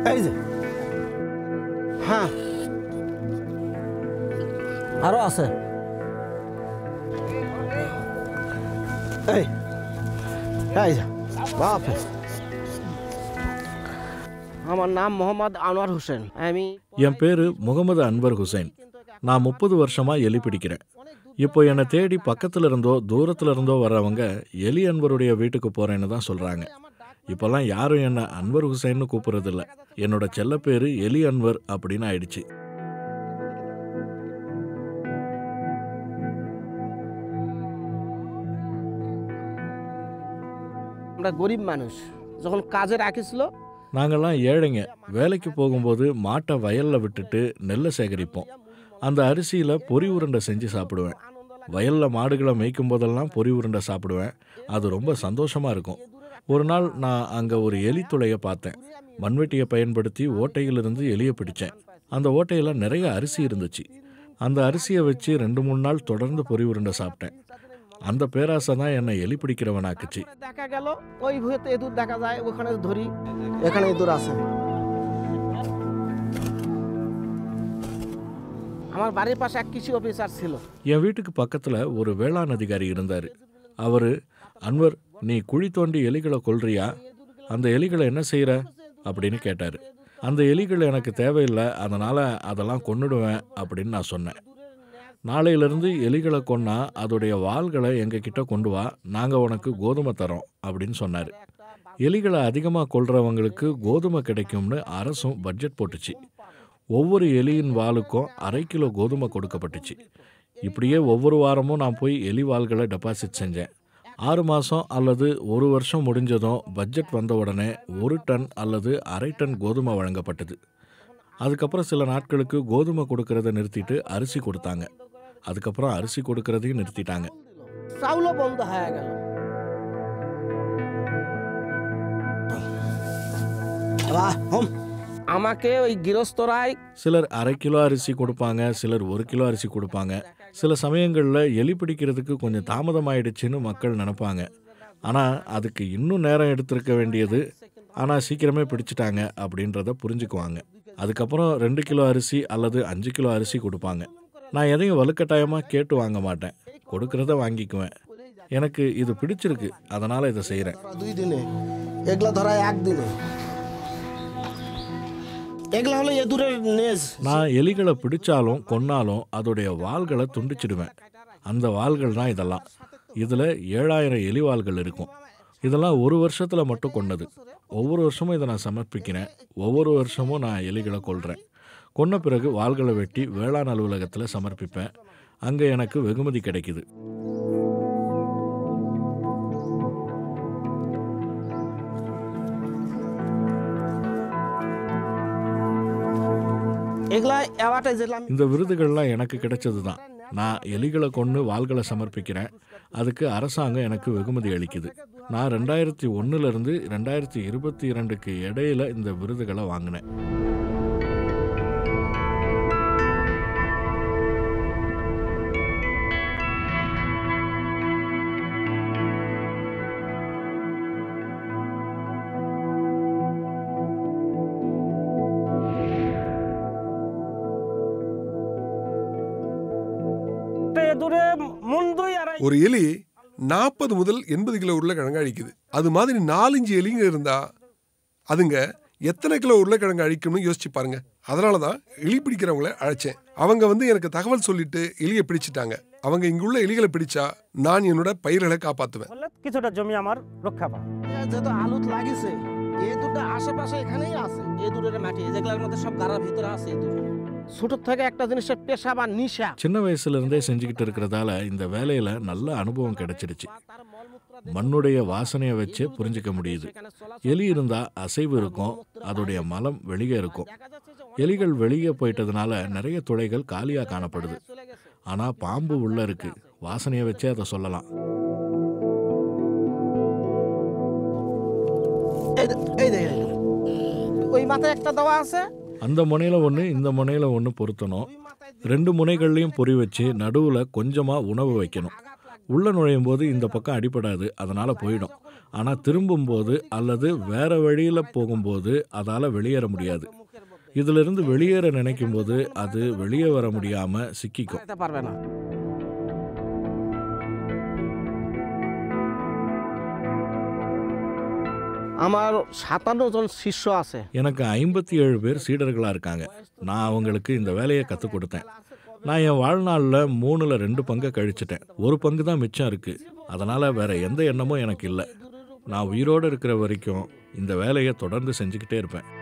এই যে হ্যাঁ আরো আছে এই এই যে বাপরে আমার নাম মোহাম্মদ আনোয়ার হোসেন আমি என் பேரு முகமது அன்வர் ஹுசைன். நான் 30 வருஷமா எலி பிடிக்கிறேன். இப்போ என்னை தேடி பக்கத்துல இருந்தோ தூரத்துல இருந்தோ வர்றவங்க எலி அன்வருடைய வீட்டுக்கு போறேன்னு தான் சொல்றாங்க. இப்போல்லாம் யாரும் என்ன அன்வர் ஹுசைன்னு கூப்பிடுறதில்ல. என்னோட செல்ல பேரு எலி அன்வர் அப்படின்னு ஆயிடுச்சு. আমরা গরিব মানুষ যখন কাজে রাখিছিল நாங்கள்லாம் ஏழைங்க. வேலைக்கு போகும்போது மாட்டை வயல்ல விட்டுட்டு நெல்லை சேகரிப்போம். அந்த அரிசியில பொரி உருண்டை செஞ்சு சாப்பிடுவேன். வயல்ல மாடுகளை மேய்க்கும் போதெல்லாம் பொரி உருண்டை சாப்பிடுவேன். அது ரொம்ப சந்தோஷமா இருக்கும். ஒரு நாள் நான் அங்கே ஒரு எலி துளையை பார்த்தேன். மண்வெட்டியை பயன்படுத்தி ஓட்டையிலிருந்து எலியை பிடிச்சேன். அந்த ஓட்டையில் நிறைய அரிசி இருந்துச்சு. அந்த அரிசியை வச்சு 2-3 நாள் தொடர்ந்து பொரி உருண்டை சாப்பிட்டேன். அந்த பேராசை தான் என்னை எலி பிடிக்கிறவனாக்குச்சு. দেখা গেল ওই ভুঁইতে ইঁদুর দেখা যায়, ওখানে ধরি, এখানে ইঁদুর আছে। আমার বাড়ির পাশে এক কৃষি অফিসার ছিল। என் வீட்டுக்கு பக்கத்தில் ஒரு வேளாண் அதிகாரி இருந்தார். அவர், அன்வர், நீ குழி தோண்டி எலிகளை கொல்றியா? அந்த எலிகளை என்ன செய்கிற அப்படின்னு கேட்டார். அந்த எலிகள் எனக்கு தேவையில்லை, அதனால் அதெல்லாம் கொன்னுடுவேன் அப்படின்னு நான் சொன்னேன். நாளையிலிருந்து எலிகளை கொன்னா அதோடைய வாள்களை எங்ககிட்ட கொண்டு வா, நாங்கள் உனக்கு கோதுமை தரோம் அப்படின்னு சொன்னார். எலிகளை அதிகமாக கொல்றவங்களுக்கு கோதுமை கிடைக்கும்னு அரசும் பட்ஜெட் போட்டுச்சு. ஒவ்வொரு எலியின் வாளுக்கும் 1/2 கிலோ கோதுமை கொடுக்கப்பட்டுச்சு. இப்படியே ஒவ்வொரு வாரமும் நான் போய் எலி வாள்களை டெபாசிட் செஞ்சேன். 6 மாதம் அல்லது 1 வருஷம் முடிஞ்சதும் பட்ஜெட் வந்த உடனே 1 டன் அல்லது 1/2 டன் கோதுமை வழங்கப்பட்டது. அதுக்கப்புறம் சில நாட்களுக்கு கோதுமை கொடுக்கறத நிறுத்திட்டு அரிசி கொடுத்தாங்க. அதுக்கப்புறம் அரிசி கொடுக்கறதையும் நிறுத்திட்டாங்க. চাউলও বন্ধ হয়ে গেল। আমাকে ওই গৃহস্থরাই சிலர் 1/2 கிலோ அரிசி கொடுப்பாங்க, சிலர் 1 கிலோ அரிசி கொடுப்பாங்க. சில சமயங்களில் எலி பிடிக்கிறதுக்கு கொஞ்சம் தாமதமாயிடுச்சுன்னு மக்கள் நினைப்பாங்க. ஆனால் அதுக்கு இன்னும் நேரம் எடுத்திருக்க வேண்டியது, ஆனால் சீக்கிரமே பிடிச்சிட்டாங்க அப்படின்றத புரிஞ்சுக்குவாங்க. அதுக்கப்புறம் 2 கிலோ அரிசி அல்லது 5 கிலோ அரிசி கொடுப்பாங்க. நான் எதையும் வலுக்கட்டாயமாக கேட்டு வாங்க மாட்டேன், கொடுக்கறத வாங்கிக்குவேன். எனக்கு இது பிடிச்சிருக்கு, அதனால் இதை செய்கிறேன். 2 দিনে এগুলা ধরা 1 দিনে এগুলা হলো এদুরের নেজ। நான் எலிகளை பிடிச்சாலும் கொன்னாலும் அதோடைய வாள்களை துண்டிச்சிடுவேன். அந்த வாள்கள் தான் இதெல்லாம். இதில் 7000 எலி வாள்கள் இருக்கும். இதெல்லாம் 1 வருஷத்தில் மட்டும் கொண்டது. ஒவ்வொரு வருஷமும் இதை நான் சமர்ப்பிக்கிறேன். ஒவ்வொரு வருஷமும் நான் எலிகளை கொல்றேன். கொன்ன பிறகு வாள்களை வெட்டி வேளாண் அலுவலகத்தில் சமர்ப்பிப்பேன். அங்கே எனக்கு வெகுமதி கிடைக்குது. இந்த விருதுகள்லாம் எனக்கு கிடைச்சது தான். நான் எலிகளை கொன்று வாள்களை சமர்ப்பிக்கிறேன். அதுக்கு அரசாங்கம் எனக்கு வெகுமதி அளிக்குது. நான் 2001 2022 இடையில இந்த விருதுகளை வாங்கினேன். ஒரு எலி 40 முதல் 80 கிலோ உருளைக்கிழங்கு அழிக்குது. அது மாதிரி 4-5 எலிங்க இருந்தா அதுங்க எத்தனை கிலோ உருளைக்கிழங்கு அழிக்கும்னு யோசிச்சு பாருங்க. அதனால தான் எலி பிடிக்கிறவங்கள அழைச்சேன். அவங்க எனக்கு தகவல் சொல்லிட்டு எலியை பிடிச்சிட்டாங்க. அவங்க இங்குள்ள எலிகளை பிடிச்சா நான் என்னோட பயிர்களை காப்பாற்றுவேன். কিছুটা জমি আমার রক্ষা পায়। যেহেতু আলুত লাগিছে, এদুরটা আশেপাশে এখানেই আছে। এদুরের মাটি যেগুলোর মধ্যে সব গাড়ার ভিতরে আছে এদুর। ছোট থেকে একটা জিনিসের পেশা বা নিশা சின்ன வயசுல இருந்தே செஞ்சுக்கிட்டு இருக்கிறதால இந்த வேலையில நல்ல அனுபவம் கிடைச்சிடுச்சு. மண்ணுடைய வாசனையை வச்சு புரிஞ்சுக்க முடியுது. எலி இருந்தா அசைவு இருக்கும், அதோடைய மலம் வெளியே இருக்கும். எலிகள் வெளியே போயிட்டதுனால நிறைய துளைகள் காலியா காணப்படுது. ஆனா பாம்பு உள்ள இருக்கு, வாசனையை வச்சே அதை சொல்லலாம். அந்த முனையில ஒன்று, இந்த முனையில ஒன்று பொருத்தணும். 2 முனைகள்லையும் பொறி வச்சு நடுவில் கொஞ்சமாக உணவு வைக்கணும். உள்ளே நுழையும் போது இந்த பக்கம் அடிபடாது, அதனால் போயிடும். ஆனால் திரும்பும்போது அல்லது வேற வழியில் போகும்போது அதால் வெளியேற முடியாது. இதிலிருந்து வெளியேற நினைக்கும் போது அது வெளியே வர முடியாமல் சிக்கிக்கும். যেতে পারবে না। আমার 57 জন শিষ্য আছে। எனக்கு 57 பேர் சீடர்களாக இருக்காங்க. நான் அவங்களுக்கு இந்த வேலையை கற்றுக் கொடுத்தேன். நான் என் வாழ்நாளில் 3ல் 2 பங்கை கழிச்சிட்டேன். 1 பங்கு தான் மிச்சம் இருக்குது. அதனால் வேற எந்த எண்ணமும் எனக்கு இல்லை. நான் உயிரோடு இருக்கிற வரைக்கும் இந்த வேலையை தொடர்ந்து செஞ்சுக்கிட்டே இருப்பேன்.